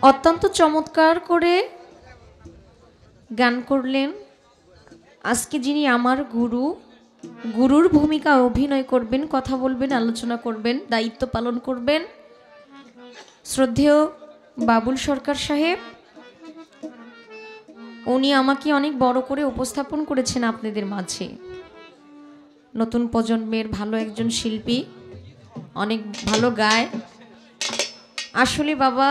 অত্যন্ত চমৎকার করে গান করলেন। আজকে যিনি আমার গুরু, গুরুর ভূমিকা অভিনয় করবেন, কথা বলবেন, আলোচনা করবেন, দায়িত্ব পালন করবেন শ্রদ্ধেয় বাবুল সরকার সাহেব। উনি আমাকে অনেক বড় করে উপস্থাপন করেছেন আপনাদের মাঝে। নতুন প্রজন্মের ভালো একজন শিল্পী, অনেক ভালো গায়। আসলে বাবা,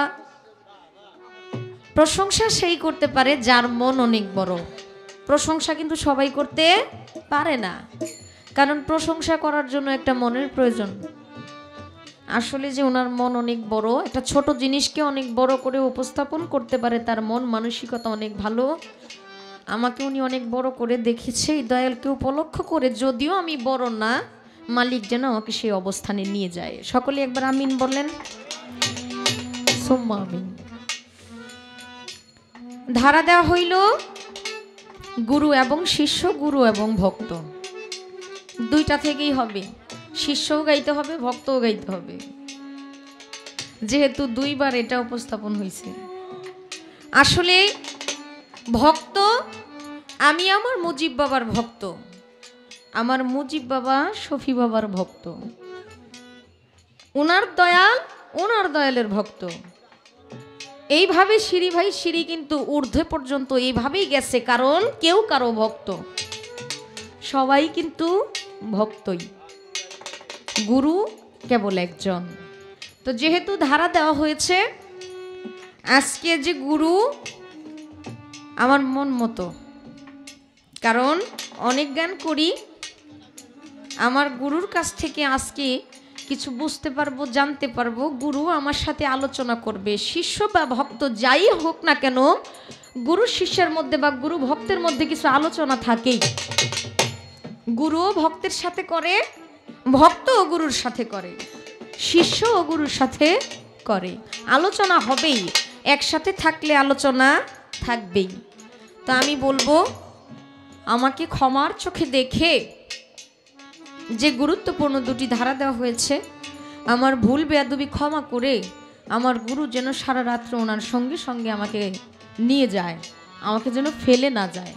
প্রশংসা সেই করতে পারে যার মন অনেক বড়। প্রশংসা কিন্তু সবাই করতে পারে না, কারণ প্রশংসা করার জন্য একটা মনের প্রয়োজন। আসলে যে ওনার মন অনেক বড়, একটা ছোট জিনিসকে অনেক বড় করে উপস্থাপন করতে পারে, তার মন মানসিকতা অনেক ভালো। আমাকে উনি অনেক বড় করে দেখেছে এই দয়ালকে উপলক্ষ করে। যদিও আমি বড় না, মালিক যেন আমাকে সেই অবস্থানে নিয়ে যায়। সকলে একবার আমিন বললেন। সুম্মা আমিন। ধারা দেওয়া হইল গুরু এবং শিষ্য, গুরু এবং ভক্ত, দুইটা থেকেই হবে। শিষ্যও গাইতে হবে, ভক্তও গাইতে হবে, যেহেতু দুইবার এটা উপস্থাপন হয়েছে। আসলে ভক্ত আমি আমার মুজিব বাবার ভক্ত, আমার মুজিব বাবা শফি বাবার ভক্ত, ওনার দয়াল ওনার দয়ালের ভক্ত। এইভাবে সিঁড়ি ভাই সিঁড়ি কিন্তু ঊর্ধ্বে পর্যন্ত এইভাবেই গেছে, কারণ কেউ কারো ভক্ত, সবাই কিন্তু ভক্তই, গুরু কেবল একজন। তো যেহেতু ধারা দেওয়া হয়েছে, আজকে যে গুরু আমার মন মতো, কারণ অনেক গান করি, আমার গুরুর কাছ থেকে আজকে কিছু বুঝতে পারবো, জানতে পারবো। গুরু আমার সাথে আলোচনা করবে। শিষ্য বা ভক্ত যাই হোক না কেন, গুরু শিষ্যের মধ্যে বা গুরু ভক্তের মধ্যে কিছু আলোচনা থাকেই। গুরুও ভক্তের সাথে করে, ভক্ত ও গুরুর সাথে করে, শিষ্য ও গুরুর সাথে করে। আলোচনা হবেই, একসাথে থাকলে আলোচনা থাকবেই। তো আমি বলবো, আমাকে ক্ষমার চোখে দেখে যে গুরুত্বপূর্ণ দুটি ধারা দেওয়া হয়েছে, আমার ভুল বেয়াদবি ক্ষমা করে আমার গুরু যেন সারা রাত্র ওনার সঙ্গে সঙ্গে আমাকে নিয়ে যায়, আমাকে যেন ফেলে না যায়,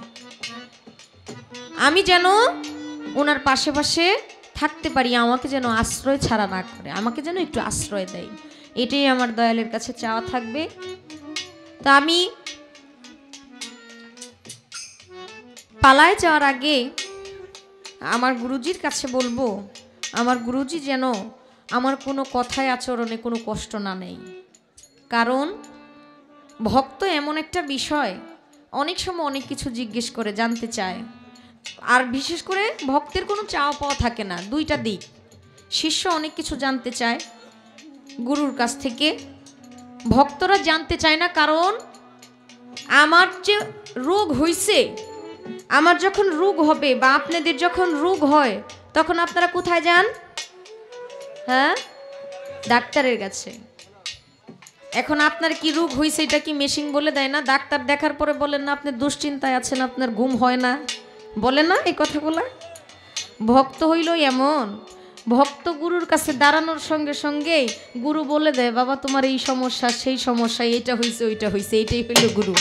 আমি যেন ওনার পাশে পাশে থাকতে পারি, আমাকে যেন আশ্রয় ছাড়া না করে, আমাকে যেন একটু আশ্রয় দেয়। এটাই আমার দয়ালের কাছে চাওয়া থাকবে। তা আমি পালায় যাওয়ার আগে আমার গুরুজির কাছে বলবো, আমার গুরুজি যেন আমার কোনো কথায় আচরণে কোনো কষ্ট না নেই। কারণ ভক্ত এমন একটা বিষয়, অনেক সময় অনেক কিছু জিজ্ঞেস করে, জানতে চায়। আর বিশেষ করে ভক্তের কোনো চাওয়া পাওয়া থাকে না, দুইটা দিক। শিষ্য অনেক কিছু জানতে চায় গুরুর কাছ থেকে, ভক্তরা জানতে চায় না। কারণ আমার যে রোগ হইছে, আমার যখন রোগ হবে বা আপনাদের যখন রোগ হয়, তখন আপনারা কোথায় যান? হ্যাঁ, ডাক্তারের কাছে। এখন আপনার কি রোগ হয়েছে এটা কি মেশিন বলে দেয় না? ডাক্তার দেখার পরে বলেন না আপনি দুশ্চিন্তায় আছেন, আপনার ঘুম হয় না, বলে না এই কথাগুলো? ভক্ত হইল এমন, ভক্ত গুরুর কাছে দাঁড়ানোর সঙ্গে সঙ্গে গুরু বলে দেয়, বাবা তোমার এই সমস্যা, সেই সমস্যা, এইটা হয়েছে, ওইটা হয়েছে, এইটাই হইল গুরু।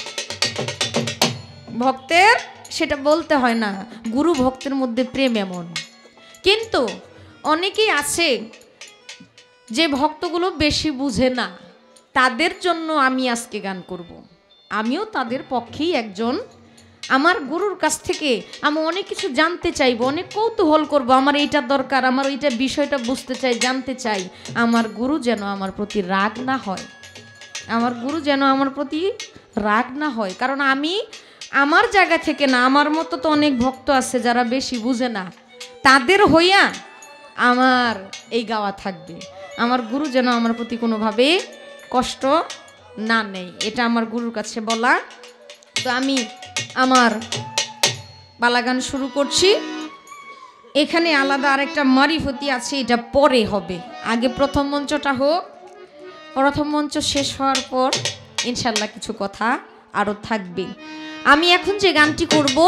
ভক্তের সেটা বলতে হয় না। গুরু ভক্তের মধ্যে প্রেম এমন। কিন্তু অনেকেই আছে যে ভক্তগুলো বেশি বুঝে না, তাদের জন্য আমি আজকে গান করব। আমিও তাদের পক্ষেই একজন। আমার গুরুর কাছ থেকে আমি অনেক কিছু জানতে চাইব, অনেক কৌতূহল করব, আমার এইটা দরকার, আমার এইটা বিষয়টা বুঝতে চাই, জানতে চাই। আমার গুরু যেন আমার প্রতি রাগ না হয়, আমার গুরু যেন আমার প্রতি রাগ না হয়। কারণ আমি আমার জায়গা থেকে না, আমার মতো তো অনেক ভক্ত আছে যারা বেশি বুঝে না, তাদের হইয়া আমার এই গাওয়া থাকবে। আমার গুরু যেন আমার প্রতি কোনোভাবে কষ্ট না নেই, এটা আমার গুরুর কাছে বলা। তো আমি আমার বালাগান শুরু করছি। এখানে আলাদা আরেকটা মারিফতি আছে, এটা পরে হবে, আগে প্রথম মঞ্চটা হোক। প্রথম মঞ্চ শেষ হওয়ার পর ইনশাল্লাহ কিছু কথা আরও থাকবে। আমি এখন যে গানটি করব,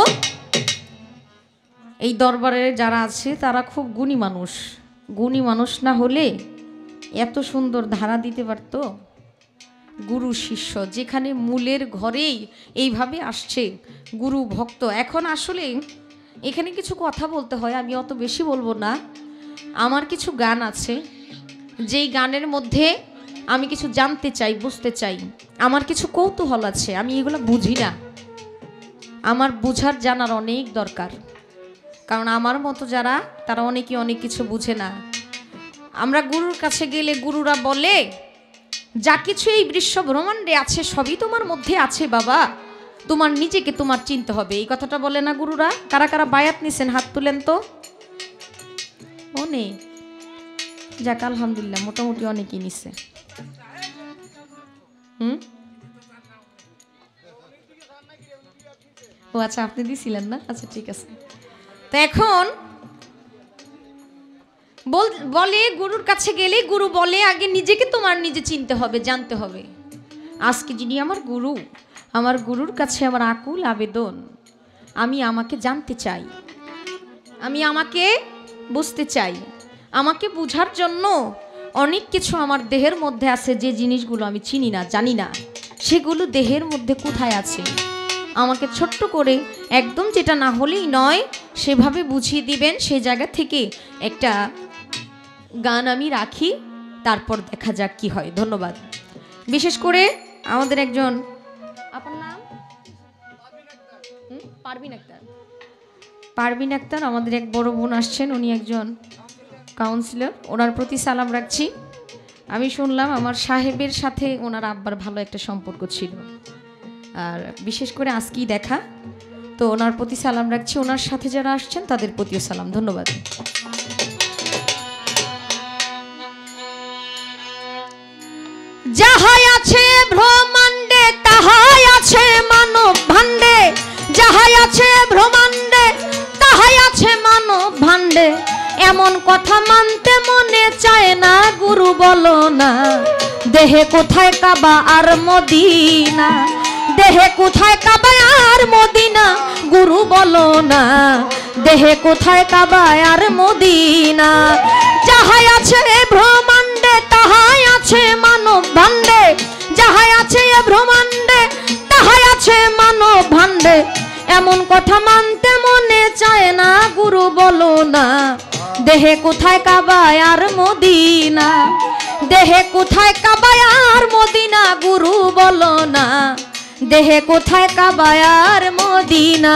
এই দরবারে যারা আছে তারা খুব গুণী মানুষ। গুণী মানুষ না হলে এত সুন্দর ধারা দিতে পারতো? গুরু শিষ্য, যেখানে মূলের ঘরেই এইভাবে আসছে গুরু ভক্ত। এখন আসলে এখানে কিছু কথা বলতে হয়, আমি অত বেশি বলবো না। আমার কিছু গান আছে, যেই গানের মধ্যে আমি কিছু জানতে চাই, বুঝতে চাই, আমার কিছু কৌতূহল আছে, আমি এগুলো বুঝি না। আমার বুঝার জানার অনেক দরকার, কারণ আমার মতো যারা, তারা অনেকে অনেক কিছু বুঝে না। আমরা গুরুর কাছে গেলে গুরুরা বলে, যা কিছু এই বিশ্ব ব্রহ্মাণ্ডে আছে সবই তোমার মধ্যে আছে বাবা, তোমার নিজেকে তোমার চিনতে হবে। এই কথাটা বলে না গুরুরা? কারা কারা বায়াত নিছেন হাত তুলেন তো। অনেক, যাক আলহামদুলিল্লাহ, মোটামুটি অনেকেই নিছে। ও আচ্ছা, আপনি দিছিলেন না? আচ্ছা ঠিক আছে। তো এখন বলে গুরুর কাছে গেলে গুরু বলে আগে নিজেকে তোমার নিজে চিনতে হবে, জানতে হবে। আজকে যিনি আমার গুরু, আমার গুরুর কাছে আমার আকুল আবেদন, আমি আমাকে জানতে চাই, আমি আমাকে বুঝতে চাই। আমাকে বুঝার জন্য অনেক কিছু আমার দেহের মধ্যে আছে, যে জিনিসগুলো আমি চিনি না, জানি না, সেগুলো দেহের মধ্যে কোথায় আছে আমাকে ছোট্ট করে, একদম যেটা না হলেই নয় সেভাবে বুঝিয়ে দিবেন। সেই জায়গা থেকে একটা গান আমি রাখি, তারপর দেখা যাক কি হয়। ধন্যবাদ। বিশেষ করে আমাদের একজন, আপনার নাম পারভিন আক্তার, পারভিন আক্তার আমাদের এক বড় বোন আসছেন, উনি একজন কাউন্সিলর, ওনার প্রতি সালাম রাখছি। আমি শুনলাম আমার সাহেবের সাথে ওনার আব্বার ভালো একটা সম্পর্ক ছিল, আর বিশেষ করে আজকেই দেখা, তো ওনার প্রতি সালাম রাখছি। ওনার সাথে যারা আসছেন তাদের প্রতিও সালাম। ধন্যবাদ। যাহাই আছে ব্রহ্মাণ্ডে তাহাই আছে মানব ভাণ্ডে, যাহাই আছে ব্রহ্মাণ্ডে তাহাই আছে মানব ভাণ্ডে, এমন কথা মানতে মনে চায় না গুরু বলো না। দেহে কোথায় কাবা আর মদিনা, দেহে কোথায় কাবা আর মদিনা, গুরু বলো না। দেহে কোথায় কাবা আর মদিনা, যাহাই আছে ব্রহ্মাণ্ডে তাহাই আছে মানব ভাণ্ডে, যাহাই আছে ব্রহ্মাণ্ডে তাহাই আছে মানব ভাণ্ডে, এমন কথা মানতে মনে চায় না গুরু বলো না। দেহে কোথায় কাবা আর মদিনা, দেহে কোথায় কাবা আর মদিনা, গুরু বলো না। দেহে কোথায় কাবা আর মদিনা।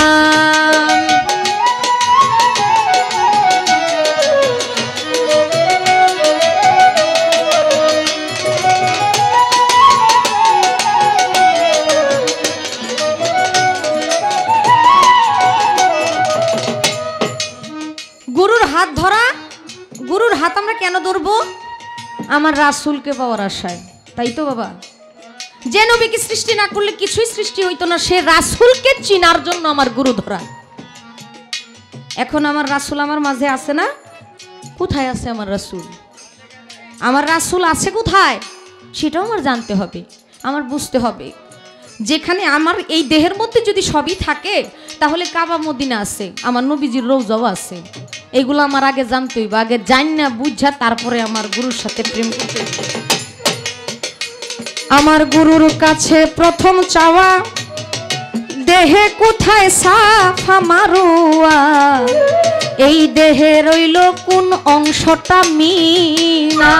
গুরুর হাত ধরা, গুরুর হাত আমরা কেন ধরবো? আমার রাসূলকে পাওয়ার আশায়, তাই তো বাবা। যে নবীকে সৃষ্টি না করলে কিছুই সৃষ্টি হইতো না, সে রাসূলকে চিনার জন্য আমার গুরু ধরা। এখন আমার রাসূল আমার মাঝে আছে না? কোথায় আছে আমার রাসূল? আমার রাসূল আছে কোথায় সেটাও আমার জানতে হবে, আমার বুঝতে হবে। যেখানে আমার এই দেহের মধ্যে যদি সবই থাকে, তাহলে কাবা মদিনা আছে, আমার নবীজির রওজাও আছে। এগুলো আমার আগে জানতে হইব, আগে জান না বুঝা তারপরে আমার গুরুর সাথে প্রেম করতে। আমার গুরুর কাছে প্রথম চাওয়া, দেহে কোথায় সাফা মারুয়া, এই দেহে রইল কোন অংশটা মিনা।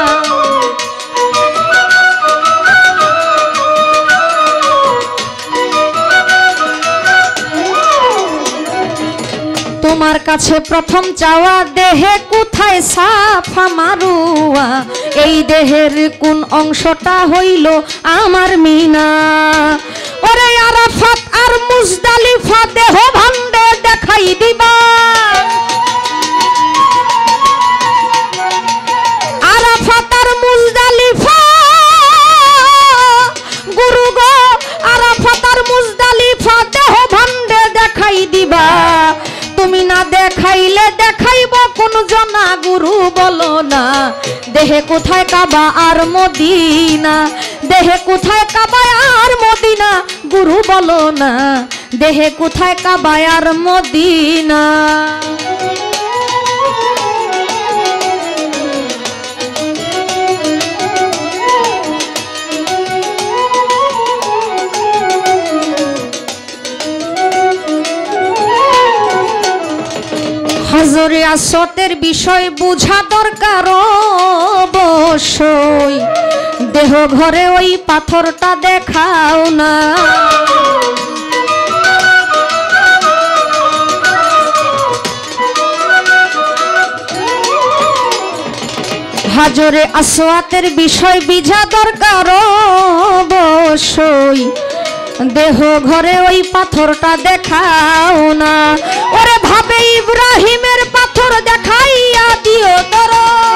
তোমার কাছে প্রথম চাওয়া, দেহে কোথায় সাফা মারুয়া, এই দেহের কোন অংশটা হইল আমার মিনা। ওরে আরাফাত আর মুজদালিফা দেহ ভাণ্ডে দেখাই দিবা, আরাফাত আর মুজদালিফা, গুরু গো আরাফাত আর মুজদালিফা দেহ ভাণ্ডে দেখাই দিবা। তুমি না দেখাইলে দেখাইব কোন জনা, গুরু বলো না। দেহে কোথায় কাবা আর মদিনা, দেহে কোথায় কাবা আর মদিনা, গুরু বলো না। দেহে কোথায় কাবা আর মদিনা। আসতের বিষয় বুঝা দরকার অবশ্যই, দেহ ঘরে ওই পাথরটা দেখাও না। হাজরে আসওয়াতের বিষয় বুঝা দরকার অবশ্যই, দেহ ঘরে ওই পাথরটা দেখাও না। ওরে ভাবে ইব্রাহিমের পাথর দেখাইয়া দিও তোর,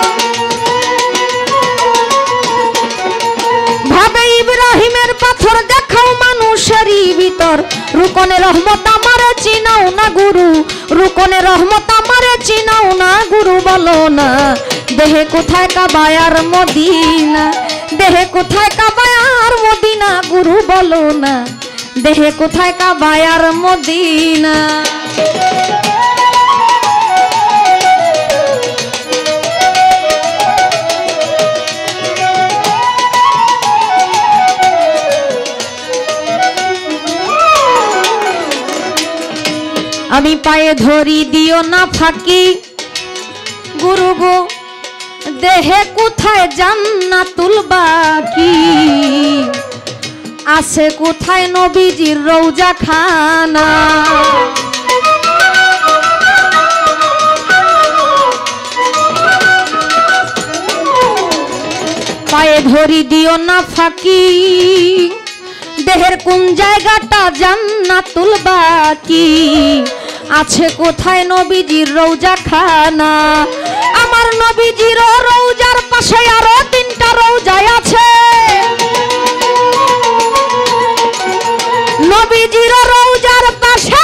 ভাবে ইব্রাহিমের পাথর দেখাও মানুষেরই ভিতর। রুকনে রহমত আমারে চিনাও না গুরু, রুকনে রহমত আমারে চিনাও না গুরু বলো না। দেহে কোথায় কাবায়ার মদিনা, দেহে কোথায় কাবায়ার মদিনা গুরু বলো না। দেহে কোথায় কাবায়ার মদিনা। আমি পায়ে ধরি দিও না ফাঁকি গুরু গো, দেহে কোথায় জান্নাতুল বাকি, আছে কোথায় নবীজির রওজা খানা। পায়ে ধরি দিও না ফাঁকি, দেহের কোন জায়গাটা জান্নাতুল বাকি, আছে কোথায় নবীজির রওজা খানা। আমার নবীজির রওজার পাশে আরো 3টা রওজা আছে, নবীজির রওজার পাশে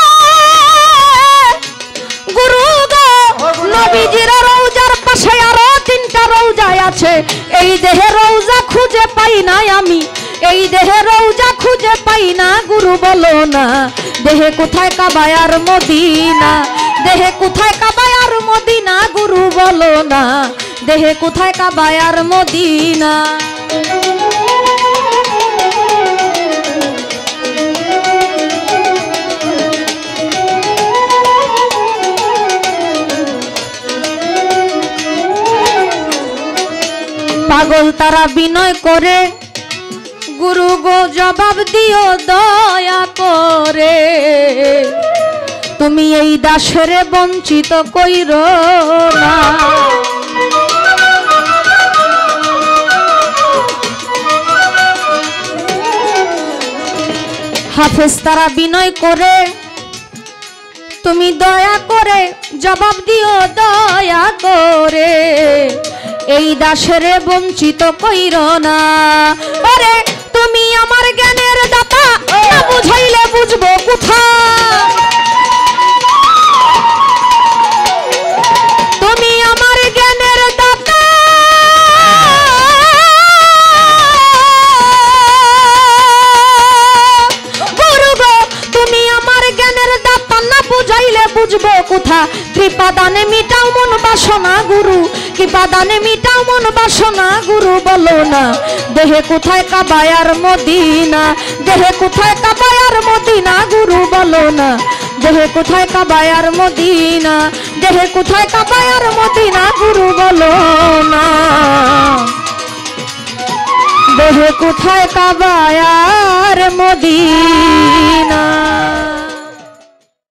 গুরু গো, নবীজির রওজার পাশে আরো 3টা রওজা আছে। এই দেহে রওজা খুঁজে পাই না আমি, এই দেহে রওজা খুঁজে পাই না গুরু বলো না। দেহে কোথায় কাবায়ার মদিনা, দেহে কোথায় কাবায়ার মদিনা গুরু বলো না। দেহে কোথায় কাবায়ার মদিনা। পাগল তারা বিনয় করে গুরু গো জবাব দিও দয়া করে, তুমি এই দাসের বঞ্চিত কইরো না। হাফেজ তারা বিনয় করে তুমি দয়া করে জবাব দিও দয়া করে, এই দাসের বঞ্চিত কইরো না। আরে তুমি আমার জ্ঞানের দাতা, না বুঝাইলে বুঝবো কোথায়। তুমি আমার জ্ঞানের দাতা, গুরু গো তুমি আমার জ্ঞানের দাতা, না বুঝাইলে বুঝবো কোথা। কৃপা দানে মিটাও মন বাসনা গুরু, কৃপা দানে মিটাও মন বাসনা গুরু বলো না। দেহে কোথায় কাবায়ার মদিনা, দেহে কোথায় কাবায়ার মদিনা গুরু বলো না। দেহে কোথায় কাবায়ার মদিনা, দেহে কোথায় কাবায়ার মদিনা গুরু বলো না। দেহে কোথায় কাবায়ার মদিনা।